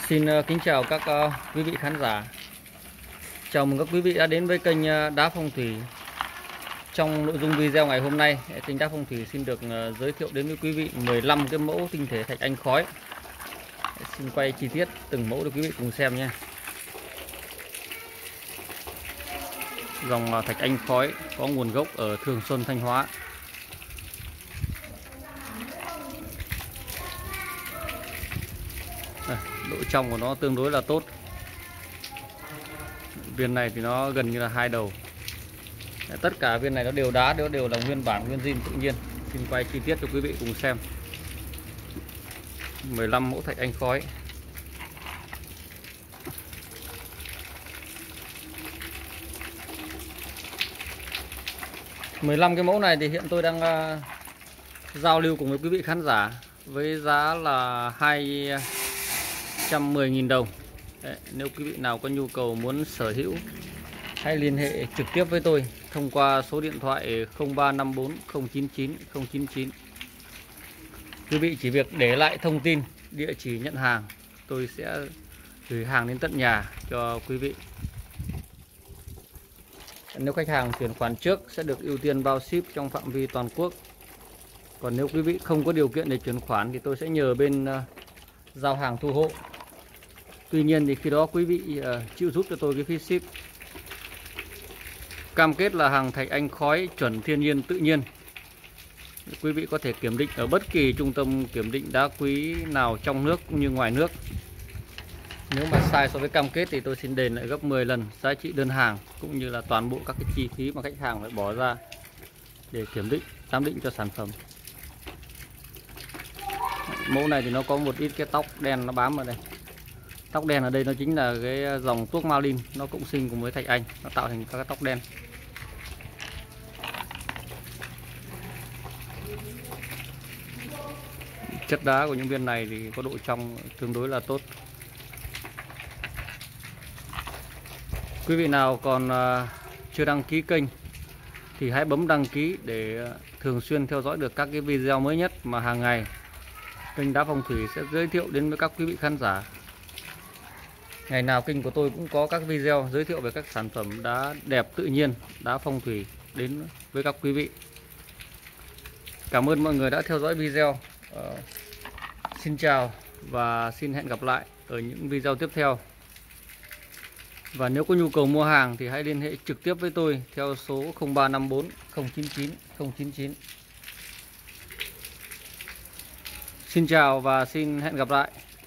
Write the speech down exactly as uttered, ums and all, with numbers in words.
Xin uh, kính chào các uh, quý vị khán giả. Chào mừng các quý vị đã đến với kênh uh, Đá Phong Thủy. Trong nội dung video ngày hôm nay, kênh Đá Phong Thủy xin được uh, giới thiệu đến với quý vị mười lăm cái mẫu tinh thể thạch anh khói. Xin quay chi tiết từng mẫu để quý vị cùng xem nha. Dòng uh, thạch anh khói có nguồn gốc ở Thường Xuân, Thanh Hóa. Độ trong của nó tương đối là tốt. Viên này thì nó gần như là hai đầu. Tất cả viên này nó đều đá, nó đều là nguyên bản, nguyên zin tự nhiên. Xin quay chi tiết cho quý vị cùng xem. mười lăm mẫu thạch anh khói. mười lăm cái mẫu này thì hiện tôi đang uh, giao lưu cùng với quý vị khán giả với giá là hai trăm mười nghìn đồng. Đấy, nếu quý vị nào có nhu cầu muốn sở hữu, hãy liên hệ trực tiếp với tôi thông qua số điện thoại không ba năm bốn không chín chín không chín chín. Quý vị chỉ việc để lại thông tin, địa chỉ nhận hàng, tôi sẽ gửi hàng đến tận nhà cho quý vị. Nếu khách hàng chuyển khoản trước sẽ được ưu tiên bao ship trong phạm vi toàn quốc. Còn nếu quý vị không có điều kiện để chuyển khoản thì tôi sẽ nhờ bên uh, giao hàng thu hộ. Tuy nhiên thì khi đó quý vị uh, chịu giúp cho tôi cái phí ship. Cam kết là hàng thạch anh khói chuẩn thiên nhiên tự nhiên. Quý vị có thể kiểm định ở bất kỳ trung tâm kiểm định đá quý nào trong nước cũng như ngoài nước. Nếu mà sai so với cam kết thì tôi xin đền lại gấp mười lần giá trị đơn hàng, cũng như là toàn bộ các cái chi phí mà khách hàng phải bỏ ra để kiểm định, giám định cho sản phẩm. Mẫu này thì nó có một ít cái tóc đen nó bám ở đây. Tóc đen ở đây nó chính là cái dòng tuốc marlin, nó cộng sinh cùng với thạch anh, nó tạo thành các cái tóc đen. Chất đá của những viên này thì có độ trong tương đối là tốt. Quý vị nào còn chưa đăng ký kênh thì hãy bấm đăng ký để thường xuyên theo dõi được các cái video mới nhất mà hàng ngày kênh Đá Phong Thủy sẽ giới thiệu đến với các quý vị khán giả. Ngày nào kênh của tôi cũng có các video giới thiệu về các sản phẩm đá đẹp tự nhiên, đá phong thủy đến với các quý vị. Cảm ơn mọi người đã theo dõi video. Uh, xin chào và xin hẹn gặp lại ở những video tiếp theo. Và nếu có nhu cầu mua hàng thì hãy liên hệ trực tiếp với tôi theo số không ba năm bốn không chín chín không chín chín. Xin chào và xin hẹn gặp lại.